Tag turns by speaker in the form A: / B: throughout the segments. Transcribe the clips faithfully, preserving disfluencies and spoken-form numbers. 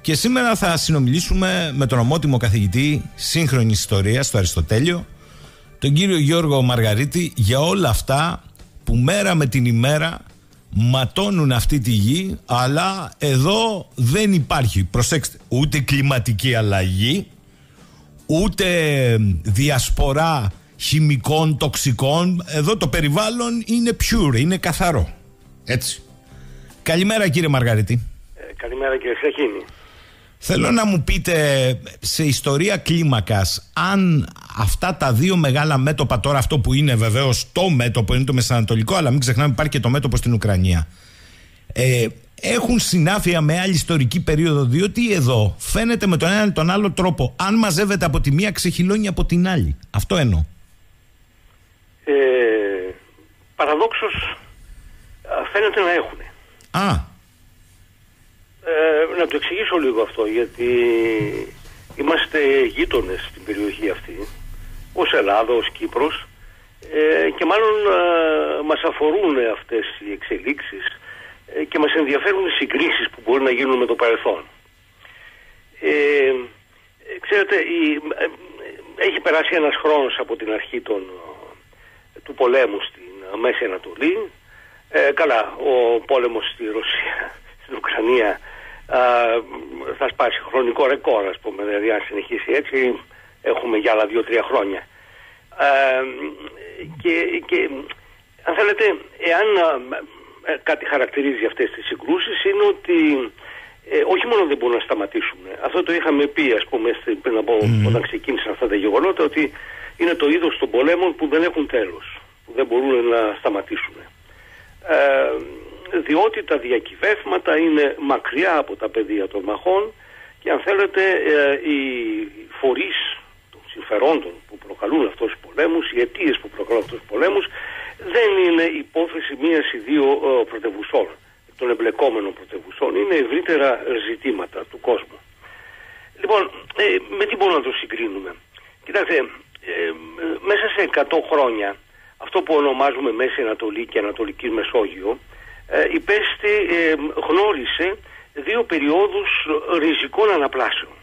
A: Και σήμερα θα συνομιλήσουμε με τον ομότιμο καθηγητή σύγχρονης ιστορίας στο Αριστοτέλειο, τον κύριο Γιώργο Μαργαρίτη, για όλα αυτά που μέρα με την ημέρα ματώνουν αυτή τη γη, αλλά εδώ δεν υπάρχει, προσέξτε, ούτε κλιματική αλλαγή, ούτε διασπορά χημικών, τοξικών. Εδώ το περιβάλλον είναι pure, είναι καθαρό. Έτσι. Καλημέρα κύριε Μαργαρίτη.
B: Ε, καλημέρα κύριε Σαχίνη.
A: Θέλω να μου πείτε, σε ιστορία κλίμακας, αν αυτά τα δύο μεγάλα μέτωπα, τώρα αυτό που είναι βεβαίως το μέτωπο είναι το μεσανατολικό, αλλά μην ξεχνάμε υπάρχει και το μέτωπο στην Ουκρανία, ε, έχουν συνάφεια με άλλη ιστορική περίοδο, διότι εδώ φαίνεται με τον ένα ή τον άλλο τρόπο, αν μαζεύεται από τη μία ξεχυλώνει από την άλλη. Αυτό εννοώ.
B: Ε, παραδόξως φαίνεται να έχουν.
A: Α.
B: Ε, να το εξηγήσω λίγο αυτό, γιατί είμαστε γείτονες στην περιοχή αυτή, ως Ελλάδα, ως Κύπρος, ε, και μάλλον ε, μας αφορούν αυτές οι εξελίξεις ε, και μας ενδιαφέρουν οι συγκρίσεις που μπορεί να γίνουν με το παρελθόν. Ε, ξέρετε, η, ε, έχει περάσει ένας χρόνος από την αρχή των, του πολέμου στην Μέση Ανατολή. Ε, καλά, ο πόλεμος στη Ρωσία, στην Ουκρανία, Uh, θα σπάσει χρονικό ρεκόρ, ας πούμε, δηλαδή αν συνεχίσει έτσι έχουμε για άλλα δύο-τρία χρόνια. Uh, και, και αν θέλετε, εάν uh, κάτι χαρακτηρίζει αυτές τις συγκρούσεις είναι ότι ε, όχι μόνο δεν μπορούν να σταματήσουν. Αυτό το είχαμε πει, ας πούμε, πριν από mm. όταν ξεκίνησαν αυτά τα γεγονότα, ότι είναι το είδος των πολέμων που δεν έχουν τέλος, που δεν μπορούν να σταματήσουν. Uh, διότι τα διακυβεύματα είναι μακριά από τα πεδία των μαχών και αν θέλετε οι φορείς των συμφερόντων που προκαλούν αυτούς τους πολέμους, οι αιτίες που προκαλούν αυτούς τους πολέμους δεν είναι υπόθεση μίας ή δύο πρωτευουσών, των εμπλεκόμενων πρωτευουσών, είναι ευρύτερα ζητήματα του κόσμου. Λοιπόν, με τι μπορούμε να το συγκρίνουμε? Κοιτάξτε, μέσα σε εκατό χρόνια αυτό που ονομάζουμε Μέση Ανατολή και Ανατολική Μεσόγειο Ε, υπέστη, ε, γνώρισε δύο περιόδους ριζικών αναπλάσεων.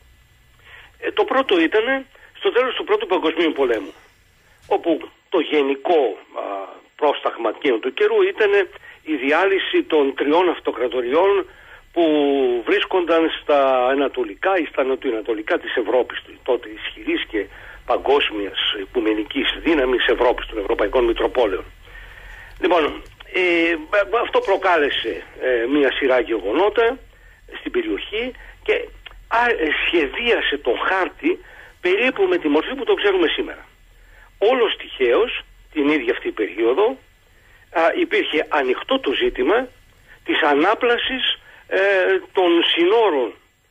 B: Ε, το πρώτο ήταν στο τέλος του Πρώτου Παγκοσμίου Πολέμου, όπου το γενικό α, πρόσταγμα εκείνου του καιρού ήταν η διάλυση των τριών αυτοκρατοριών που βρίσκονταν στα ανατολικά ή στα νοτιοανατολικά της Ευρώπης, τότε ισχυρής και παγκόσμιας οικουμενικής δύναμης Ευρώπης, των Ευρωπαϊκών Μητροπόλεων. Λοιπόν, Ε, αυτό προκάλεσε ε, μια σειρά γεγονότα στην περιοχή και α, σχεδίασε τον χάρτη περίπου με τη μορφή που το ξέρουμε σήμερα. Όλος τυχαίως την ίδια αυτή περίοδο α, υπήρχε ανοιχτό το ζήτημα της ανάπλασης ε, των συνόρων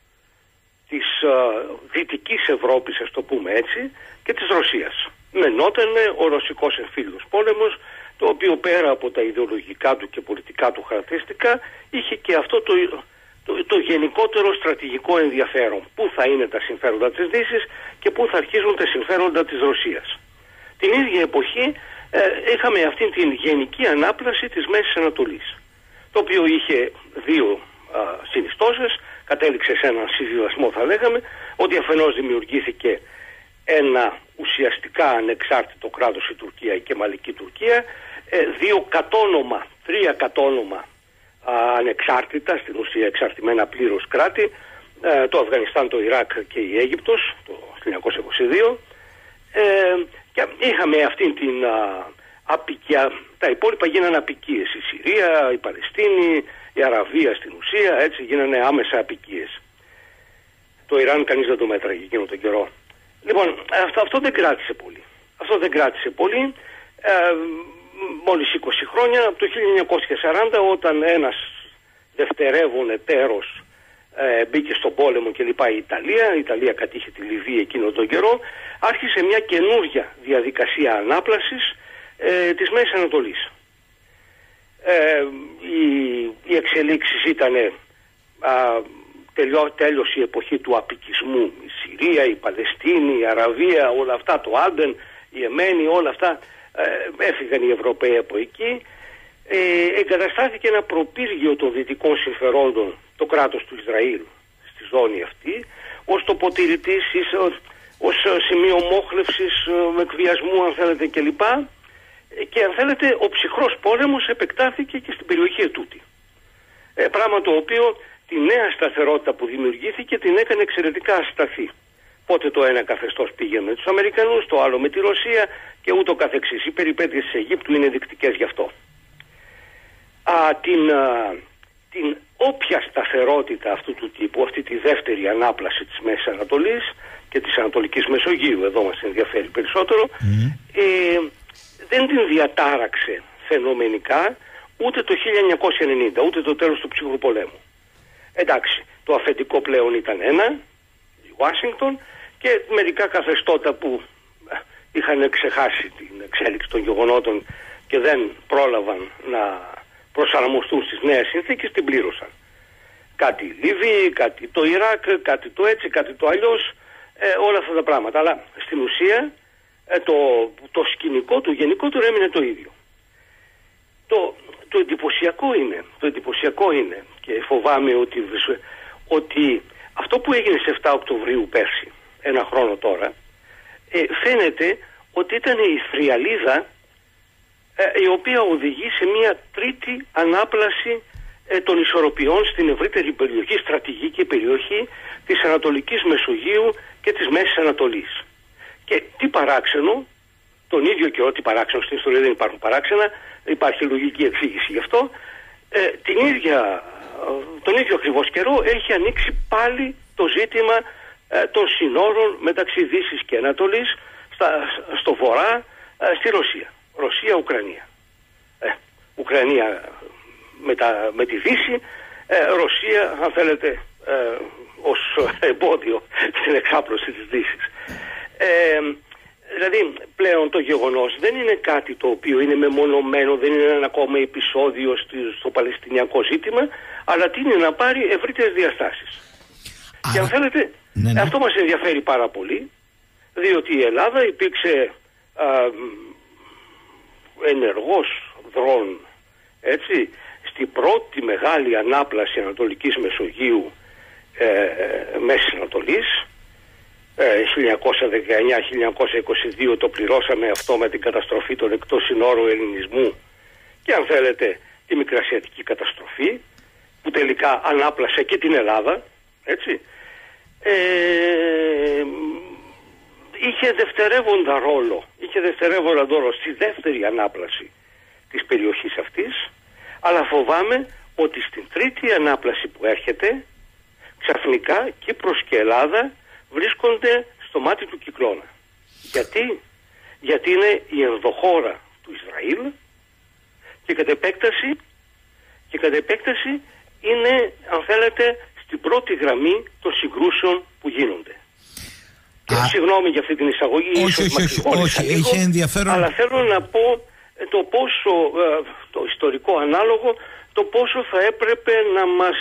B: της α, Δυτικής Ευρώπης, ας το πούμε έτσι, και της Ρωσίας. Μενότανε ο Ρωσικός εμφύλιος πόλεμος, το οποίο πέρα από τα ιδεολογικά του και πολιτικά του χαρακτηριστικά είχε και αυτό το, το, το γενικότερο στρατηγικό ενδιαφέρον. Πού θα είναι τα συμφέροντα της Δύσης και πού θα αρχίζουν τα συμφέροντα της Ρωσίας. Την ίδια εποχή ε, είχαμε αυτή την γενική ανάπλαση της Μέσης Ανατολής, το οποίο είχε δύο α, συνιστώσεις, κατέληξε σε έναν συμβιβασμό θα λέγαμε, ότι αφενός δημιουργήθηκε ένα ουσιαστικά ανεξάρτητο κράτος η Τουρκία, η Κεμαλική Τουρκία, δύο κατόνομα, τρία κατόνομα α, ανεξάρτητα, στην ουσία εξαρτημένα πλήρως κράτη, ε, το Αφγανιστάν, το Ιράκ και η Αίγυπτος το χίλια εννιακόσια είκοσι δύο, ε, και είχαμε αυτήν την α, απικία, τα υπόλοιπα γίνανε απικίες, η Συρία, η Παλαιστίνη, η Αραβία στην ουσία, έτσι γίνανε άμεσα απικίες. Το Ιράν κανείς δεν το μέτραγε εκείνο τον καιρό. Λοιπόν, αυτό, αυτό δεν κράτησε πολύ. Αυτό δεν κράτησε πολύ. Ε, μόλις είκοσι χρόνια, από το χίλια εννιακόσια σαράντα, όταν ένας δευτερεύον εταίρος ε, μπήκε στον πόλεμο και λοιπά, η Ιταλία, η Ιταλία κατήχε τη Λιβύη εκείνο τον καιρό, άρχισε μια καινούργια διαδικασία ανάπλασης ε, της Μέσης Ανατολής. Ε, οι, οι εξελίξεις ήταν τέλειωσε η εποχή του απικισμού, η Συρία, η Παλαιστίνη, η Αραβία, όλα αυτά, το Άντεν, η Εμένη, όλα αυτά, ε, έφυγαν οι Ευρωπαίοι από εκεί, ε, εγκαταστάθηκε ένα προπύργιο των δυτικών συμφερόντων, το κράτος του Ισραήλ στις υποτηρητής ή ως σημείο μόχλευσης, εκβιασμού αν θέλετε κλπ. Και αν θέλετε ο ψυχρός πόλεμος επεκτάθηκε και στην περιοχή ετούτη. Ε, πράγμα το οποίο τη νέα σταθερότητα που δημιουργήθηκε την έκανε εξαιρετικά ασταθή. Πότε το ένα καθεστώς πήγε με τους Αμερικανούς, το άλλο με τη Ρωσία και ούτω καθεξής. Οι περιπέτειες της Αιγύπτου είναι δεικτικές γι' αυτό. Α, την, α, την όποια σταθερότητα αυτού του τύπου, αυτή τη δεύτερη ανάπλαση της Μέσης Ανατολής και της Ανατολικής Μεσογείου, εδώ μας ενδιαφέρει περισσότερο, mm. ε, δεν την διατάραξε φαινομενικά ούτε το χίλια εννιακόσια ενενήντα, ούτε το τέλος του ψυχρού πολέμου. Εντάξει, το αφεντικό πλέον ήταν ένα, η Ουάσιγκτον, και μερικά καθεστώτα που είχαν ξεχάσει την εξέλιξη των γεγονότων και δεν πρόλαβαν να προσαρμοστούν στις νέες συνθήκες, την πλήρωσαν. Κάτι Λιβύη, κάτι το Ιράκ, κάτι το έτσι, κάτι το αλλιώς, ε, όλα αυτά τα πράγματα. Αλλά στην ουσία ε, το, το σκηνικό του γενικότερο έμεινε το ίδιο. Το, το, εντυπωσιακό είναι, το εντυπωσιακό είναι, και φοβάμαι ότι, ότι αυτό που έγινε στις εφτά Οκτωβρίου πέρσι, ένα χρόνο τώρα, ε, φαίνεται ότι ήταν η θριαλίδα ε, η οποία οδηγεί σε μια τρίτη ανάπλαση ε, των ισορροπιών στην ευρύτερη περιοχή, στρατηγική περιοχή της Ανατολικής Μεσογείου και της Μέσης Ανατολής. Και τι παράξενο, τον ίδιο καιρό, τι παράξενο, στην ιστορία δεν υπάρχουν παράξενα, υπάρχει λογική εξήγηση γι' αυτό, ε, την ίδια, τον ίδιο ακριβώς καιρό έχει ανοίξει πάλι το ζήτημα ε, των συνόρων μεταξύ Δύσης και Ανατολής στα, στο βορρά, ε, στη Ρωσία. Ρωσία-Ουκρανία. Ε, Ουκρανία με, τα, με τη Δύση, ε, Ρωσία αν θέλετε ε, ως εμπόδιο στην εξάπλωση της Δύσης. Ε, δηλαδή πλέον το γεγονός δεν είναι κάτι το οποίο είναι μεμονωμένο, δεν είναι ένα ακόμα επεισόδιο στο, στο παλαιστινιακό ζήτημα, αλλά τι είναι να πάρει ευρύτερες διαστάσεις. Α, και αν θέλετε, ναι, ναι. αυτό μας ενδιαφέρει πάρα πολύ, διότι η Ελλάδα υπήρξε α, ενεργός δρόν, έτσι, στην πρώτη μεγάλη ανάπλαση Ανατολικής Μεσογείου, ε, Μέσης Ανατολής, χίλια εννιακόσια δεκαεννιά χίλια εννιακόσια είκοσι δύο το πληρώσαμε αυτό με την καταστροφή των εκτός συνόρου ελληνισμού και αν θέλετε τη μικρασιατική καταστροφή που τελικά ανάπλασε και την Ελλάδα, έτσι. Ε, είχε δευτερεύοντα ρόλο, είχε δευτερεύοντα ρόλο στη δεύτερη ανάπλαση της περιοχής αυτής, αλλά φοβάμαι ότι στην τρίτη ανάπλαση που έρχεται ξαφνικά Κύπρος και Ελλάδα βρίσκονται στο μάτι του κυκλώνα. Γιατί? Γιατί είναι η ενδοχώρα του Ισραήλ και κατ' επέκταση, και κατ' επέκταση είναι, αν θέλετε, στην πρώτη γραμμή των συγκρούσεων που γίνονται. Και Α, συγγνώμη για αυτή την εισαγωγή.
A: Όχι, όχι, όχι, όχι, είχε ενδιαφέρον.
B: Αλλά θέλω να πω το πόσο, το ιστορικό ανάλογο, το πόσο θα έπρεπε να μας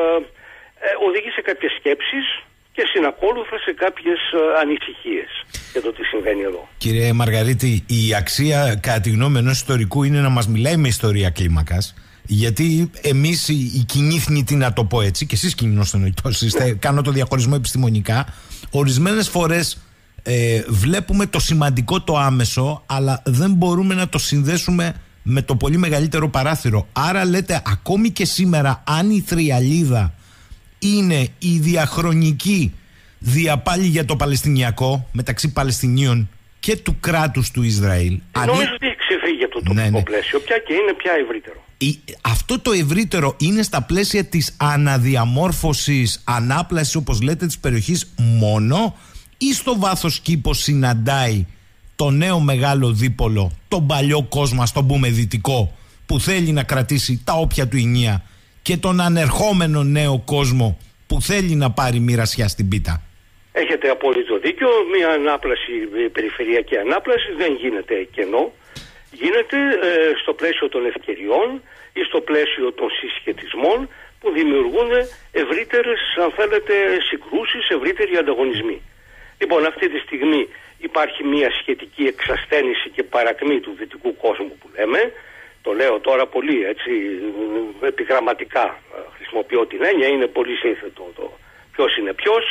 B: οδηγεί σε κάποιες σκέψεις και συνακόλουθα σε κάποιες ανησυχίες για το τι συμβαίνει εδώ.
A: Κύριε Μαργαρίτη, η αξία κατά τη γνώμη ενός ιστορικού είναι να μας μιλάει με ιστορία κλίμακας, γιατί εμείς οι, οι κοινοί θνητοί, να το πω έτσι, και εσείς κοινός εννοητός είστε, ναι. κάνω το διαχωρισμό επιστημονικά, ορισμένες φορές ε, βλέπουμε το σημαντικό, το άμεσο, αλλά δεν μπορούμε να το συνδέσουμε με το πολύ μεγαλύτερο παράθυρο. Άρα λέτε ακόμη και σήμερα, αν η θριαλίδα είναι η διαχρονική διαπάλη για το Παλαιστινιακό μεταξύ Παλαιστινίων και του κράτους του Ισραήλ.
B: Νομίζω αν... ότι έχει ξεφύγει από το τοπικό ναι, ναι. πλαίσιο πια και είναι πια ευρύτερο.
A: Η... Αυτό το ευρύτερο είναι στα πλαίσια της αναδιαμόρφωσης, ανάπλασης όπως λέτε της περιοχής μόνο, ή στο βάθος κήπος συναντάει το νέο μεγάλο δίπολο, τον παλιό κόσμο, ας το πούμε δυτικό, που θέλει να κρατήσει τα όποια του ηνία, και τον ανερχόμενο νέο κόσμο που θέλει να πάρει μοιρασιά στην πίτα.
B: Έχετε απόλυτο δίκιο. Μια ανάπλαση, περιφερειακή ανάπλαση δεν γίνεται κενό. Γίνεται ε, στο πλαίσιο των ευκαιριών ή στο πλαίσιο των συσχετισμών που δημιουργούν ευρύτερες, αν θέλετε, συγκρούσεις, ευρύτεροι ανταγωνισμοί. Λοιπόν, αυτή τη στιγμή υπάρχει μια σχετική εξασθένηση και παρακμή του δυτικού κόσμου που λέμε. Το λέω τώρα πολύ έτσι επιγραμματικά, χρησιμοποιώ την έννοια, είναι πολύ σύνθετο το ποιος είναι ποιος.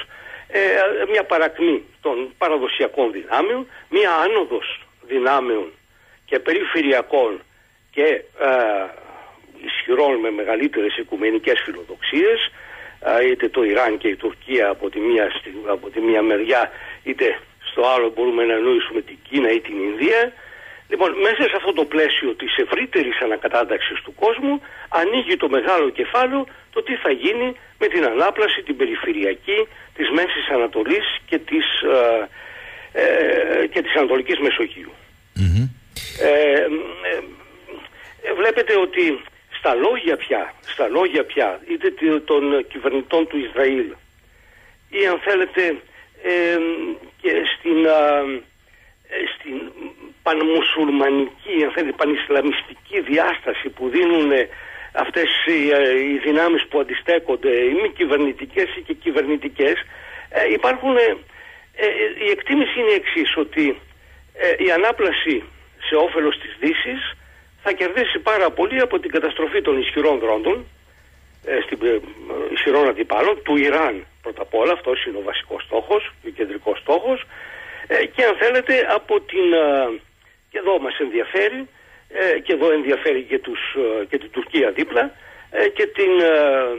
B: ε, μια παρακμή των παραδοσιακών δυνάμεων, μια άνοδος δυνάμεων και περιφερειακών και ε, ισχυρών με μεγαλύτερες οικουμενικές φιλοδοξίες, ε, είτε το Ιράν και η Τουρκία από τη, μία, από τη μία μεριά, είτε στο άλλο μπορούμε να εννοήσουμε την Κίνα ή την Ινδία. Λοιπόν, μέσα σε αυτό το πλαίσιο της ευρύτερης ανακατάταξης του κόσμου ανοίγει το μεγάλο κεφάλαιο το τι θα γίνει με την ανάπλαση, την περιφερειακή της Μέσης Ανατολής και της, ε, ε, και της Ανατολικής Μεσογείου. Mm-hmm. Ε, ε, ε, βλέπετε ότι στα λόγια πια, στα λόγια πια είτε των κυβερνητών του Ισραήλ ή αν θέλετε ε, και στην, ε, στην πανμουσουλμανική, αν θέλετε πανισλαμιστική διάσταση που δίνουν αυτές οι, οι δυνάμεις που αντιστέκονται, οι μη κυβερνητικές ή και κυβερνητικές, ε, υπάρχουν, ε, ε, η εκτίμηση είναι εξής, ότι ε, η ανάπλαση σε όφελος της Δύσης θα κερδίσει πάρα πολύ από την καταστροφή των ισχυρών δρόντων, ε, στην, ε, ισχυρών αντιπάλων, του Ιράν πρώτα απ' όλα, αυτός είναι ο βασικός στόχος, ο κεντρικός στόχος, ε, και αν θέλετε από την, ε, και εδώ μας ενδιαφέρει, ε, και εδώ ενδιαφέρει και, τους, ε, και την Τουρκία δίπλα, ε, και την ε,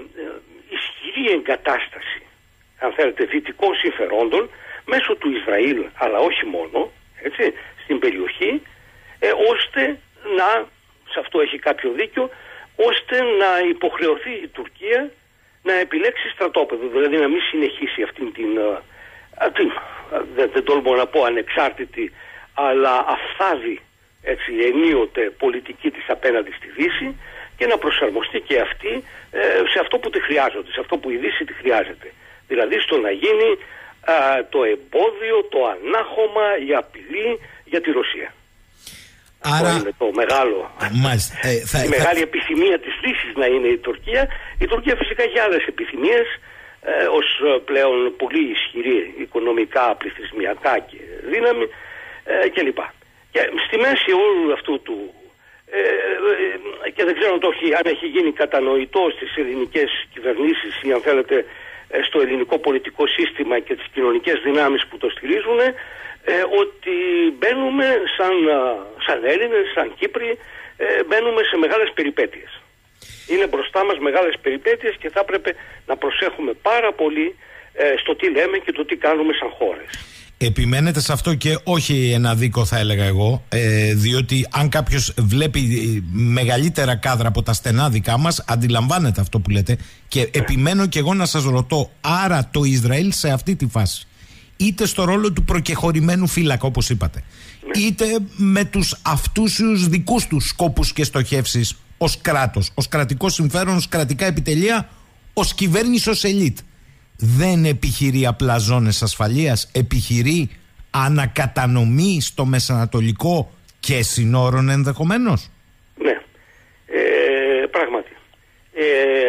B: ισχυρή εγκατάσταση, αν θέλετε, δυτικών συμφερόντων μέσω του Ισραήλ, αλλά όχι μόνο, έτσι, στην περιοχή, ε, ώστε να, σε αυτό έχει κάποιο δίκιο, ώστε να υποχρεωθεί η Τουρκία να επιλέξει στρατόπεδο, δηλαδή να μην συνεχίσει αυτήν την, α, την δεν, δεν τολμώ να πω ανεξάρτητη, αλλά αφθάδη, έτσι, ενίοτε πολιτική της απέναντι στη Δύση και να προσαρμοστεί και αυτή ε, σε αυτό που τη χρειάζονται, σε αυτό που η Δύση τη χρειάζεται. Δηλαδή στο να γίνει α, το εμπόδιο, το ανάχωμα, η απειλή για τη Ρωσία. Άρα, αυτό είναι το μεγάλο,
A: μας, ε, θα,
B: η
A: θα,
B: μεγάλη
A: θα...
B: επιθυμία της Δύσης να είναι η Τουρκία. Η Τουρκία φυσικά έχει άλλες επιθυμίες ε, ως πλέον πολύ ισχυρή οικονομικά, πληθυσμιακά και δύναμη ε, κλπ. Και στη μέση όλου αυτού του ε, ε, και δεν ξέρω αν, το έχει, αν έχει γίνει κατανοητό στις ελληνικές κυβερνήσεις ή αν θέλετε στο ελληνικό πολιτικό σύστημα και τις κοινωνικές δυνάμεις που το στηρίζουν, ε, ότι μπαίνουμε σαν, σαν Έλληνες, σαν Κύπροι, ε, μπαίνουμε σε μεγάλες περιπέτειες. Είναι μπροστά μας μεγάλες περιπέτειες και θα έπρεπε να προσέχουμε πάρα πολύ ε, στο τι λέμε και το τι κάνουμε σαν χώρες.
A: Επιμένετε σε αυτό και όχι ένα δίκο, θα έλεγα εγώ, ε, διότι αν κάποιος βλέπει μεγαλύτερα κάδρα από τα στενά δικά μας, αντιλαμβάνεται αυτό που λέτε και ναι. Επιμένω και εγώ να σας ρωτώ, άρα το Ισραήλ σε αυτή τη φάση, είτε στο ρόλο του προκεχωρημένου φύλακα όπως είπατε, ναι. είτε με τους αυτούσιους δικούς τους σκόπους και στοχεύσεις ως κράτος, ως κρατικό συμφέρον, ως κρατικά επιτελεία, ως κυβέρνηση, ως ελίτ, δεν επιχειρεί απλά ζώνες ασφαλείας, επιχειρεί ανακατανομή στο μεσανατολικό και συνόρων ενδεχομένως?
B: Ναι, ε, πράγματι. Ε,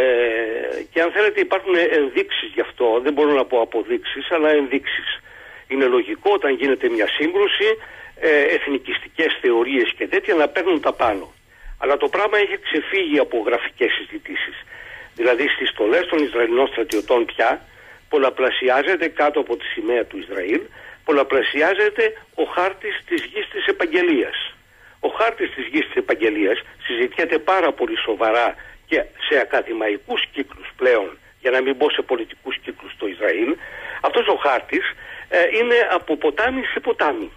B: και αν θέλετε υπάρχουν ενδείξεις γι' αυτό, δεν μπορώ να πω αποδείξεις, αλλά ενδείξεις. Είναι λογικό όταν γίνεται μια σύγκρουση, ε, εθνικιστικές θεωρίες και τέτοια να παίρνουν τα πάνω. Αλλά το πράγμα έχει ξεφύγει από γραφικές συζητήσεις. Δηλαδή στις στολές των Ισραηλινών στρατιωτών πια πολλαπλασιάζεται κάτω από τη σημαία του Ισραήλ, πολλαπλασιάζεται ο χάρτης της γης της επαγγελίας. Ο χάρτης της γης της επαγγελίας συζητιέται πάρα πολύ σοβαρά και σε ακαδημαϊκούς κύκλους πλέον, για να μην πω σε πολιτικούς κύκλους στο Ισραήλ. Αυτός ο χάρτης ε, είναι από ποτάμι σε ποτάμι.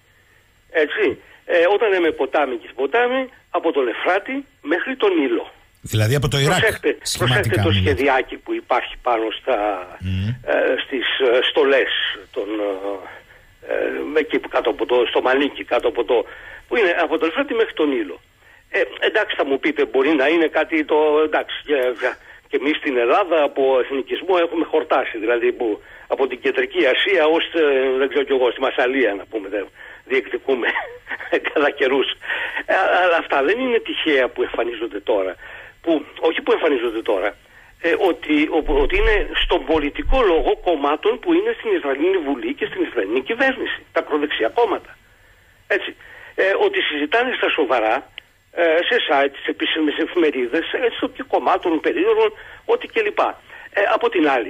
B: Έτσι, ε, όταν λέμε ποτάμι και ποτάμι, από τον Εφράτη μέχρι τον Νείλο.
A: Δηλαδή από το Ιράκ.
B: Προσέχτε, προσέχτε το σχεδιάκι που υπάρχει πάνω στα, mm. ε, στις ε, στολές των, ε, εκεί κάτω από το, στο Μαλίκι, κάτω από το, που είναι από τον Εφράτη μέχρι τον Νείλο. Ε, εντάξει, θα μου πείτε, μπορεί να είναι κάτι το, εντάξει, και, και εμείς στην Ελλάδα από εθνικισμό έχουμε χορτάσει, δηλαδή που από την Κεντρική Ασία ως, δεν ξέρω κι εγώ, στη Μασσαλία να πούμε, δεν διεκδικούμε κατά καιρούς. Ε, αλλά αυτά δεν είναι τυχαία που εμφανίζονται τώρα. Που, όχι που εμφανίζονται τώρα, ε, ότι, ο, ότι είναι στον πολιτικό λόγο κομμάτων που είναι στην Ισραηλινή Βουλή και στην Ισραηλινή κυβέρνηση, τα ακροδεξιά κόμματα. Έτσι, ε, ότι συζητάνε στα σοβαρά, ε, σε site, σε επίσημες εφημερίδες, έτσι, και κομμάτων, περίοδων, ό,τι κλπ. Ε, από την άλλη,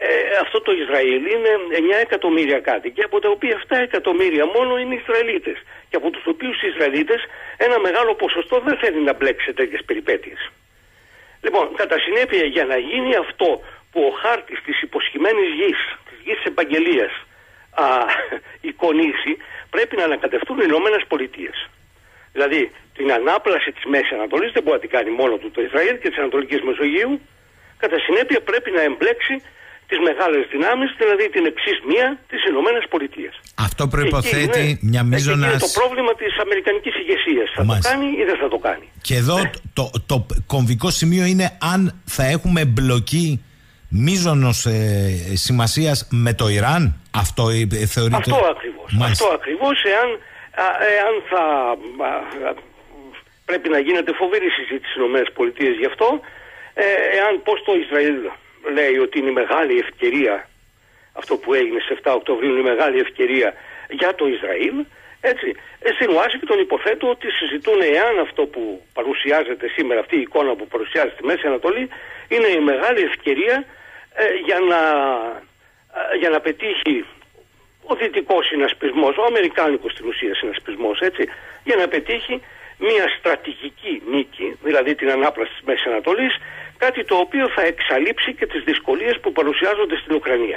B: Ε, αυτό το Ισραήλ είναι εννιά εκατομμύρια κάτοικοι, από τα οποία επτά εκατομμύρια μόνο είναι Ισραηλίτες. Και από τους οποίους οι Ισραηλίτες ένα μεγάλο ποσοστό δεν θέλει να μπλέξει σε τέτοιες περιπέτειες. Λοιπόν, κατά συνέπεια, για να γίνει αυτό που ο χάρτης της υποσχημένης γης, της γης της επαγγελίας, α, εικονίσει, πρέπει να ανακατευτούν οι Ηνωμένες Πολιτείες. Δηλαδή, την ανάπλαση της Μέσης Ανατολής δεν μπορεί να την κάνει μόνο του το Ισραήλ και της Ανατολικής Μεσογείου. Κατά συνέπεια, πρέπει να εμπλέξει τις μεγάλες δυνάμεις, δηλαδή την εξής μία, τις Ηνωμένες Πολιτείες.
A: Αυτό προϋποθέτει είναι, μια μείζωνας...
B: είναι το πρόβλημα της αμερικανικής ηγεσίας. Θα Μάλιστα. το κάνει ή δεν θα το κάνει.
A: Και εδώ ναι. το, το, το κομβικό σημείο είναι αν θα έχουμε εμπλοκή μείζωνος ε, σημασίας με το Ιράν. Αυτό ε, θεωρείται...
B: Αυτό ακριβώς. Αυτό ακριβώς, εάν, α, εάν θα... Α, α, πρέπει να γίνεται φοβερή συζήτηση στις Ηνωμένες Πολιτείες γι' αυτό, ε, εάν πώς το Ισραήλ λέει ότι είναι η μεγάλη ευκαιρία, αυτό που έγινε στις επτά Οκτωβρίου είναι η μεγάλη ευκαιρία για το Ισραήλ, έτσι, στην Ουάσιγκτον υποθέτω ότι συζητούν εάν αυτό που παρουσιάζεται σήμερα, αυτή η εικόνα που παρουσιάζεται στη Μέση Ανατολή, είναι η μεγάλη ευκαιρία ε, για, να, ε, για να πετύχει ο δυτικός συνασπισμός, ο αμερικάνικος στην ουσία συνασπισμός, έτσι, για να πετύχει μια στρατηγική νίκη, δηλαδή την ανάπλαση της Μέσης Ανατολής, κάτι το οποίο θα εξαλείψει και τις δυσκολίες που παρουσιάζονται στην Ουκρανία.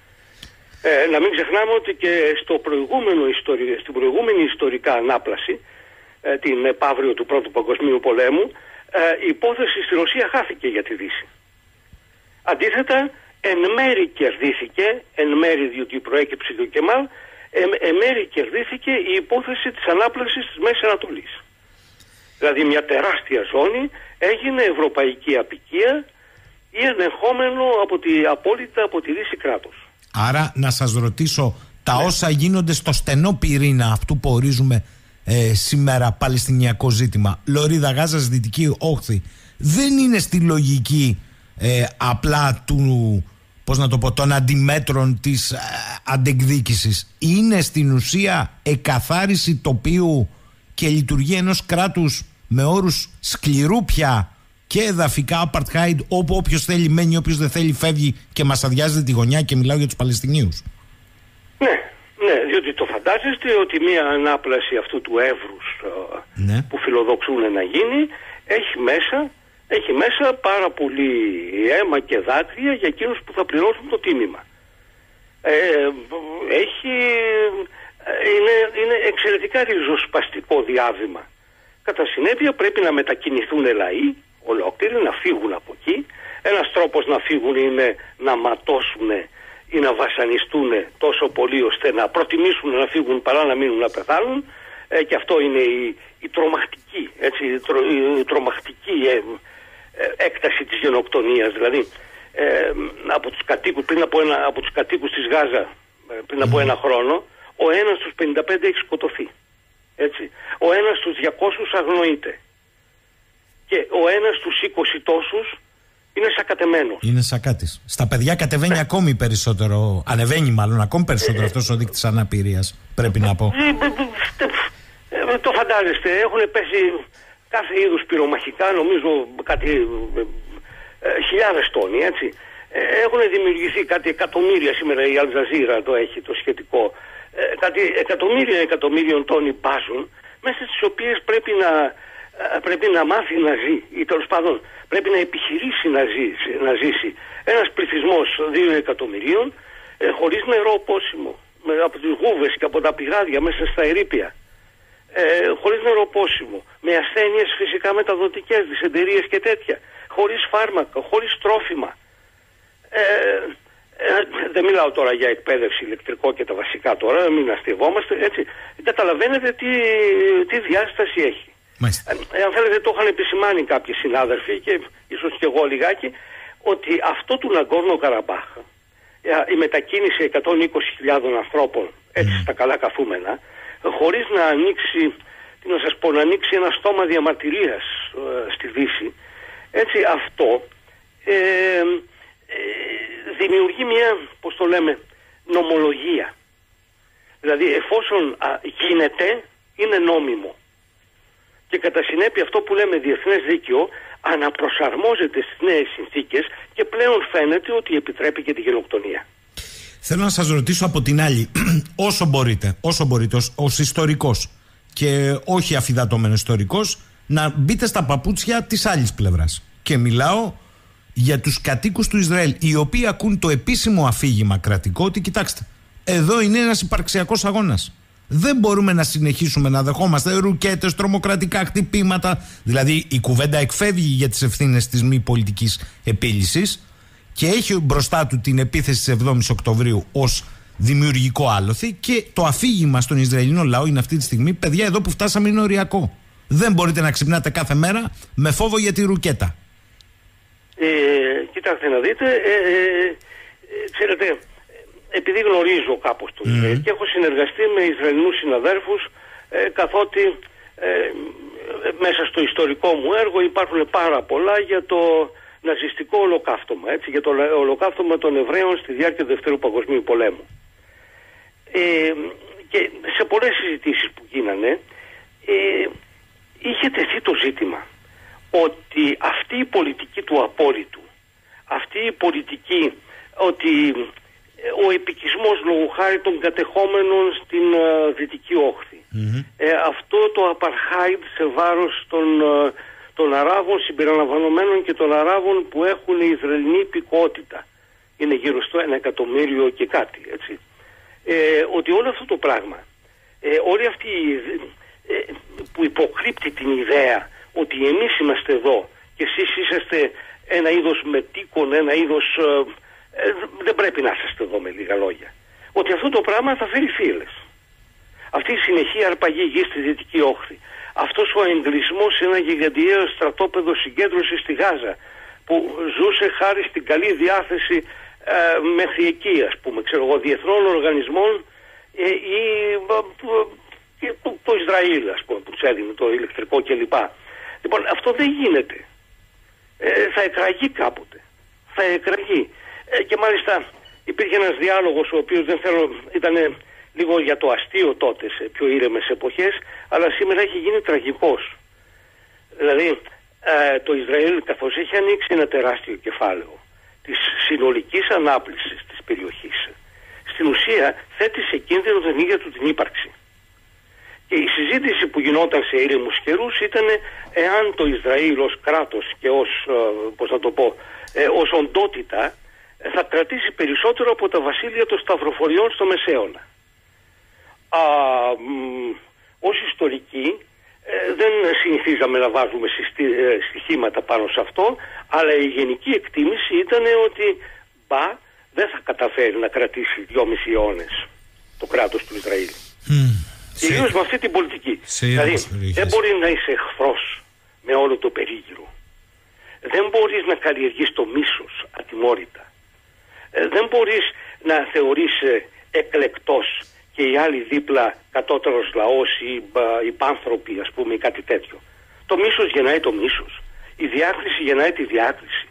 B: Ε, να μην ξεχνάμε ότι και στο προηγούμενο ιστορι... στην προηγούμενη ιστορικά ανάπλαση, ε, την επαύριο του Πρώτου Παγκοσμίου Πολέμου, ε, η υπόθεση στη Ρωσία χάθηκε για τη Δύση. Αντίθετα, εν μέρη κερδίθηκε, εν μέρη διότι προέκυψε το Κεμάλ, εν, εν μέρη κερδίθηκε η υπόθεση της ανάπλασης της Μέσης Ανατολής. Δηλαδή μια τεράστια ζώνη έγινε ευρωπαϊκή αποικία ή ενεχόμενο από τη, απόλυτα από τη Δύση κράτος.
A: Άρα να σας ρωτήσω, τα ναι. όσα γίνονται στο στενό πυρήνα αυτού που ορίζουμε ε, σήμερα παλαιστινιακό ζήτημα, Λωρίδα, Γάζας, Δυτική Όχθη, δεν είναι στη λογική ε, απλά του, πώς να το πω, των αντιμέτρων της ε, αντεκδίκησης. Είναι στην ουσία εκαθάριση τοπίου και λειτουργία ενός κράτους με όρους σκληρού πια και εδαφικά apartheid, όπου όποιος θέλει μένει, όποιος δεν θέλει φεύγει και μας αδειάζεται τη γωνιά, και μιλάω για τους Παλαιστινίους.
B: Ναι, ναι, διότι το φαντάζεστε ότι μια ανάπλαση αυτού του εύρους ναι. που φιλοδοξούν να γίνει έχει μέσα, έχει μέσα πάρα πολύ αίμα και δάκρυα για εκείνους που θα πληρώσουν το τίμημα. Ε, έχει, είναι, είναι εξαιρετικά ριζοσπαστικό διάβημα. Κατά συνέπεια πρέπει να μετακινηθούν λαοί ολόκληροι, να φύγουν από εκεί. Ένας τρόπος να φύγουν είναι να ματώσουν ή να βασανιστούν τόσο πολύ ώστε να προτιμήσουν να φύγουν παρά να μείνουν να πεθάνουν. Ε, και αυτό είναι η, η τρομακτική, έτσι, η, τρο, η τρομακτική ε, ε, έκταση της γενοκτονίας. Δηλαδή ε, από τους κατοίκους, πριν από, ένα, από τους κατοίκους της Γάζα ε, πριν από ένα χρόνο, ο ένας στους πενήντα πέντε έχει σκοτωθεί. Έτσι. Ο ένας στους διακόσιους αγνοείται. Και ο ένας στους είκοσι τόσους είναι σακατεμένος.
A: Είναι σακάτης. Στα παιδιά κατεβαίνει ναι. ακόμη περισσότερο, ανεβαίνει μάλλον ακόμη περισσότερο ε, αυτός ο δείκτης αναπηρίας, πρέπει να πω.
B: Ε, το φαντάζεστε, έχουν πέσει κάθε είδους πυρομαχικά, νομίζω κάτι ε, ε, χιλιάδες τόνοι, έτσι. Ε, έχουν δημιουργηθεί κάτι εκατομμύρια, σήμερα η Αλτζαζίρα το έχει το σχετικό, ε, κάτι εκατομμύρια εκατομμύριων τόνοι μπάζουν, μέσα στις οποίες πρέπει να, ε, πρέπει να μάθει να ζει, ή τέλος πάντων πρέπει να επιχειρήσει να ζήσει, να ζήσει ένας πληθυσμός δύο εκατομμυρίων ε, χωρίς νερό πόσιμο, με, από τις γούβες και από τα πηγάδια μέσα στα ερείπια, ε, χωρίς νερό πόσιμο, με ασθένειες φυσικά μεταδοτικές, δυσεντερίες και τέτοια, χωρίς φάρμακα, χωρίς τρόφιμα. Ε, ε, δεν μιλάω τώρα για εκπαίδευση, ηλεκτρικό και τα βασικά τώρα, μην αστειευόμαστε, έτσι. Καταλαβαίνετε τι, τι διάσταση έχει. Ε, αν θέλετε, το είχαν επισημάνει κάποιοι συνάδελφοι και ίσως και εγώ λιγάκι, ότι αυτό του Ναγκόρνο Καραμπάχ, η μετακίνηση εκατόν είκοσι χιλιάδων ανθρώπων έτσι mm. στα καλά καθούμενα, χωρίς να ανοίξει, τι να σας πω, να ανοίξει ένα στόμα διαμαρτυρίας ε, στη Δύση, έτσι, αυτό ε, ε, δημιουργεί μια, πώς το λέμε, νομολογία. Δηλαδή εφόσον α, γίνεται, είναι νόμιμο. Και κατά συνέπεια αυτό που λέμε διεθνές δίκαιο αναπροσαρμόζεται στις νέες συνθήκες και πλέον φαίνεται ότι επιτρέπει και τη γενοκτονία.
A: Θέλω να σας ρωτήσω από την άλλη, όσο μπορείτε, όσο μπορείτε ως, ως ιστορικός και όχι αφιδατωμένο ιστορικός, να μπείτε στα παπούτσια της άλλης πλευράς. Και μιλάω για τους κατοίκους του Ισραήλ, οι οποίοι ακούν το επίσημο αφήγημα κρατικό ότι κοιτάξτε, εδώ είναι ένας υπαρξιακός αγώνας. Δεν μπορούμε να συνεχίσουμε να δεχόμαστε ρουκέτες, τρομοκρατικά χτυπήματα. Δηλαδή η κουβέντα εκφεύγει για τις ευθύνες της μη πολιτικής επίλυσης και έχει μπροστά του την επίθεση της εβδόμης Οκτωβρίου ως δημιουργικό άλοθη, και το αφήγημα στον Ισραηλινό λαό είναι αυτή τη στιγμή, παιδιά, εδώ που φτάσαμε είναι οριακό. Δεν μπορείτε να ξυπνάτε κάθε μέρα με φόβο για τη ρουκέτα.
B: Ε, κοιτάξτε να δείτε, ε, ε, ε, ξέρετε, επειδή γνωρίζω κάπως το Ισραήλ mm. και έχω συνεργαστεί με Ισραηλινούς συναδέρφους, ε, καθότι ε, μέσα στο ιστορικό μου έργο υπάρχουν πάρα πολλά για το ναζιστικό ολοκαύτωμα, έτσι, για το ολοκαύτωμα των Εβραίων στη διάρκεια του Δευτέρου Παγκοσμίου Πολέμου. Ε, και σε πολλές συζητήσεις που γίνανε, ε, είχε τεθεί το ζήτημα ότι αυτή η πολιτική του απόρριτου, αυτή η πολιτική ότι ο επικισμός λόγου χάρη των κατεχόμενων στην uh, Δυτική Όχθη, mm-hmm. ε, αυτό το apartheid σε βάρος των, uh, των Αράβων συμπεριλαμβανομένων και των Αράβων που έχουν Ισραηλινή υπηκότητα, είναι γύρω στο ένα εκατομμύριο και κάτι, έτσι, ε, ότι όλο αυτό το πράγμα, ε, όλη αυτή ε, που υποκρύπτει την ιδέα ότι εμείς είμαστε εδώ και εσείς είσαστε ένα είδος μετοίκων, ένα είδος ε, ε, δεν πρέπει να είσαστε εδώ, με λίγα λόγια, ότι αυτό το πράγμα θα φέρει φύλες. Αυτή η συνεχή αρπαγή γη στη Δυτική Όχθη, αυτός ο εγκλισμός σε ένα γιγαντιαίο στρατόπεδο συγκέντρωσης στη Γάζα που ζούσε χάρη στην καλή διάθεση ε, μέχρι εκεί, ας πούμε, ξέρω εγώ, διεθνών οργανισμών ε, ή ε, το, το Ισραήλ, ας πούμε, που τους έδινε το ηλεκτρικό κλπ. Λοιπόν, αυτό δεν γίνεται. Ε, θα εκραγεί κάποτε. Θα εκραγεί. Ε, και μάλιστα υπήρχε ένας διάλογος ο οποίος δεν θέλω, ήταν λίγο για το αστείο τότε σε πιο ήρεμες εποχές, αλλά σήμερα έχει γίνει τραγικός. Δηλαδή ε, το Ισραήλ, καθώς έχει ανοίξει ένα τεράστιο κεφάλαιο της συνολικής ανάπτυξης της περιοχής, στην ουσία θέτει σε κίνδυνο την ίδια του την ύπαρξη. Και η συζήτηση που γινόταν σε ήρεμους καιρούς ήταν εάν το Ισραήλ ως κράτος και ως, πώς να το πω, ε, ως οντότητα θα κρατήσει περισσότερο από τα βασίλεια των σταυροφοριών στο Μεσαίωνα. Α, μ, ως ιστορικοί ε, δεν συνηθίζαμε να βάζουμε συστη, ε, στοιχήματα πάνω σε αυτό, αλλά η γενική εκτίμηση ήταν ότι μπα, δεν θα καταφέρει να κρατήσει δυόμισι αιώνες το κράτος του Ισραήλ. Mm. Κυρίως με αυτή την πολιτική. Σε δηλαδή δεν μπορεί να είσαι εχθρός με όλο το περίγυρο. Δεν μπορείς να καλλιεργείς το μίσος ατιμόρυτα. Ε, δεν μπορείς να θεωρείς ε, εκλεκτός και οι άλλοι δίπλα κατώτερος λαός ή υπάνθρωποι, ας πούμε, ή κάτι τέτοιο. Το μίσος γεννάει το μίσος. Η διάκριση γεννάει τη διάκριση.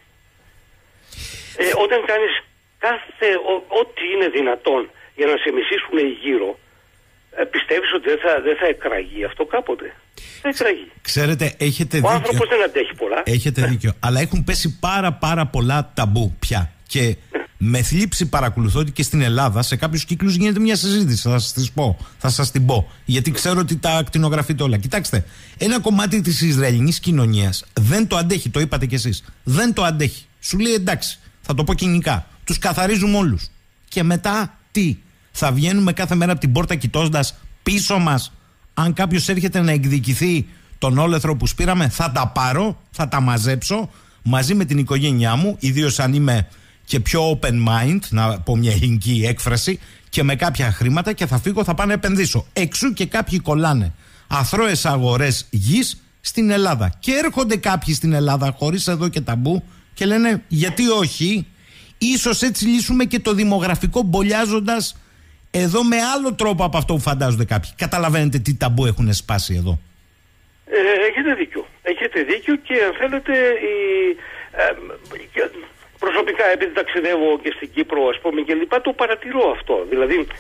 B: Ε, όταν κάνεις κάθε ό,τι είναι δυνατόν για να σε μισήσουν οι γύρω, Ε, πιστεύεις ότι δεν θα, δεν θα εκραγεί αυτό κάποτε? Θα εκραγεί.
A: Ξέρετε, έχετε
B: Ο
A: δίκιο.
B: Ο άνθρωπος δεν αντέχει πολλά.
A: Έχετε ναι. δίκιο. Αλλά έχουν πέσει πάρα πάρα πολλά ταμπού πια. Και ναι. με θλίψη παρακολουθώ ότι και στην Ελλάδα σε κάποιους κύκλους γίνεται μια συζήτηση. Θα σας την πω. Θα σας την πω. Γιατί ξέρω ότι τα ακτινογραφείτε όλα. Κοιτάξτε, ένα κομμάτι της Ισραηλινής κοινωνίας δεν το αντέχει. Το είπατε κι εσείς. Δεν το αντέχει. Σου λέει εντάξει, θα το πω κοινικά. Τους καθαρίζουμε όλους. Και μετά τι? Θα βγαίνουμε κάθε μέρα από την πόρτα κοιτώντας πίσω μας? Αν κάποιος έρχεται να εκδικηθεί τον όλεθρο που σπήραμε, θα τα πάρω, θα τα μαζέψω μαζί με την οικογένειά μου, ιδίως αν είμαι και πιο open mind, να πω μια ελληνική έκφραση, και με κάποια χρήματα, και θα φύγω, θα πάω να επενδύσω. Εξού και κάποιοι κολλάνε αθρώες αγορές γης στην Ελλάδα. Και έρχονται κάποιοι στην Ελλάδα χωρίς εδώ και ταμπού και λένε γιατί όχι, ίσως έτσι λύσουμε και το δημογραφικό, μπολιάζοντας εδώ με άλλο τρόπο από αυτό που φαντάζονται κάποιοι. Καταλαβαίνετε τι ταμπού έχουν σπάσει εδώ?
B: Ε, έχετε δίκιο. Έχετε δίκιο και αν θέλετε η, ε, και προσωπικά, επειδή ταξιδεύω και στην Κύπρο, ας πούμε, και λοιπά, το παρατηρώ αυτό. Δηλαδή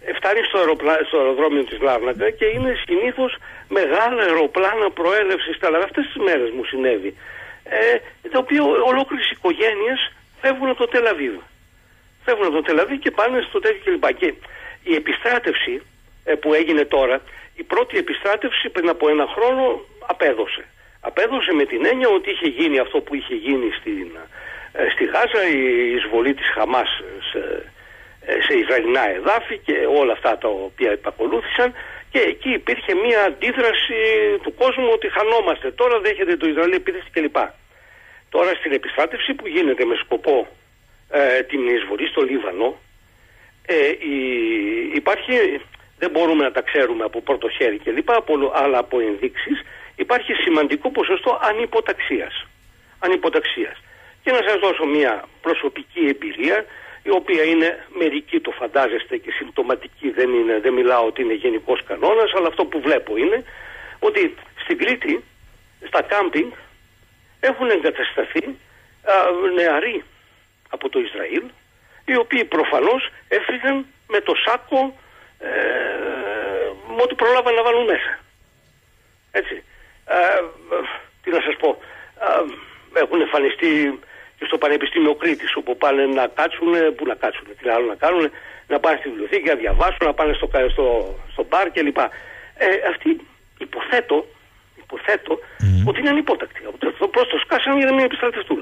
B: φτάνει στο, αεροπλά, στο αεροδρόμιο της Λάρνακα και είναι συνήθως μεγάλα αεροπλάνα προέλευσης. Αλλά αυτές τις μέρες μου συνέβη, ε, τα οποία ολόκληρες οικογένειες φεύγουν από το Τελαβίβ. Φεύγουν από το Τελαβίβ και πάνε στο τέτοιο κλπ. Και η επιστράτευση ε, που έγινε τώρα, η πρώτη επιστράτευση πριν από ένα χρόνο απέδωσε. Απέδωσε με την έννοια ότι είχε γίνει αυτό που είχε γίνει στην, ε, στη Γάζα, η εισβολή της Χαμάς σε, σε Ισραηλινά εδάφη και όλα αυτά τα οποία επακολούθησαν, και εκεί υπήρχε μια αντίδραση του κόσμου ότι χανόμαστε, τώρα δέχεται το Ισραήλ επίθεση κλπ. Τώρα στην επιστράτευση που γίνεται με σκοπό ε, την εισβολή στο Λίβανο, ε, η, υπάρχει, δεν μπορούμε να τα ξέρουμε από πρώτο χέρι κλπ, αλλά από ενδείξεις υπάρχει σημαντικό ποσοστό ανυποταξίας. Ανυποταξίας. Και να σας δώσω μια προσωπική εμπειρία, η οποία είναι μερική, το φαντάζεστε, και συμπτωματική, δεν, είναι, δεν μιλάω ότι είναι γενικός κανόνας, αλλά αυτό που βλέπω είναι ότι στην Κρήτη, στα κάμπινγκ, έχουν εγκατασταθεί α, νεαροί από το Ισραήλ, οι οποίοι προφανώς έφυγαν με το σάκο ε, με ό,τι προλάβαν να βάλουν μέσα. Έτσι. Ε, τι να σας πω, ε, έχουν εμφανιστεί και στο Πανεπιστήμιο Κρήτης, όπου πάνε να κάτσουν, που να κάτσουν, τι άλλο να κάνουν, να πάνε στη βιβλιοθήκη, να διαβάσουν, να πάνε στο, στο, στο μπαρ κλπ. Ε, αυτοί υποθέτω, υποθέτω mm. ότι είναι ανυπότακτοι. Просто το σκάσαν για να μην επιστρατευτούν.